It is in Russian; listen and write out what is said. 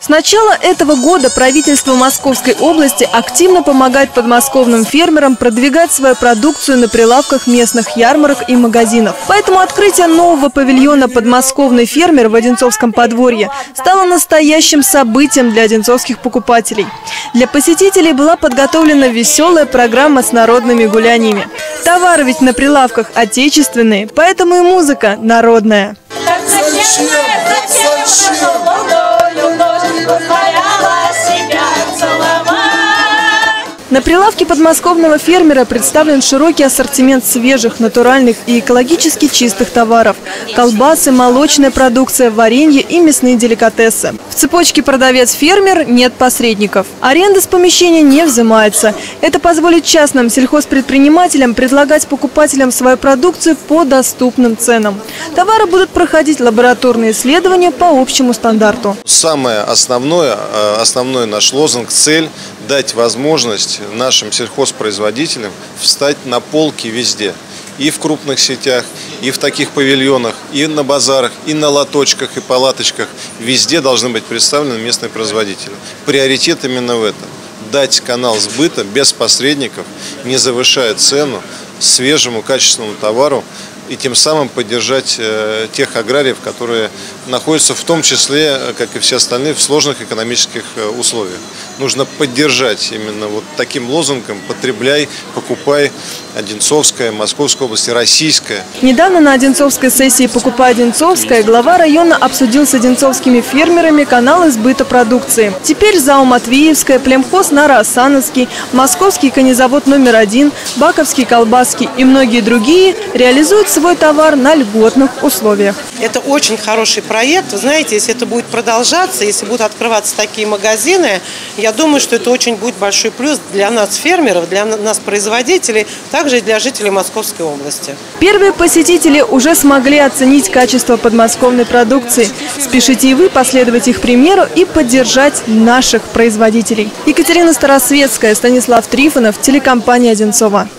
С начала этого года правительство Московской области активно помогает подмосковным фермерам продвигать свою продукцию на прилавках местных ярмарок и магазинов. Поэтому открытие нового павильона «Подмосковный фермер» в Одинцовском подворье стало настоящим событием для одинцовских покупателей. Для посетителей была подготовлена веселая программа с народными гуляниями. Товары ведь на прилавках отечественные, поэтому и музыка народная. На прилавке подмосковного фермера представлен широкий ассортимент свежих, натуральных и экологически чистых товаров. Колбасы, молочная продукция, варенье и мясные деликатесы. В цепочке продавец-фермер нет посредников. Аренда с помещения не взимается. Это позволит частным сельхозпредпринимателям предлагать покупателям свою продукцию по доступным ценам. Товары будут проходить лабораторные исследования по общему стандарту. Самое основной наш лозунг, цель – дать возможность нашим сельхозпроизводителям встать на полки везде. И в крупных сетях, и в таких павильонах, и на базарах, и на лоточках, и палаточках. Везде должны быть представлены местные производители. Приоритет именно в этом. Дать канал сбыта без посредников, не завышая цену, свежему, качественному товару, и тем самым поддержать тех аграриев, которые находятся в том числе, как и все остальные, в сложных экономических условиях. Нужно поддержать именно вот таким лозунгом «Потребляй, покупай», Одинцовская, Московская область, российская. Недавно на Одинцовской сессии «Покупай Одинцовская» глава района обсудил с одинцовскими фермерами каналы сбыта продукции. Теперь ЗАО «Матвеевская», племхоз Наро-Осановский, Московский конезавод номер 1, Баковский колбаски и многие другие реализуют свой товар на льготных условиях. Это очень хороший проект. Вы знаете, если это будет продолжаться, если будут открываться такие магазины, я думаю, что это очень будет большой плюс для нас, фермеров, для нас, производителей, также и для жителей Московской области. Первые посетители уже смогли оценить качество подмосковной продукции. Спешите и вы последовать их примеру и поддержать наших производителей. Екатерина Старосветская, Станислав Трифонов, телекомпания «Одинцова».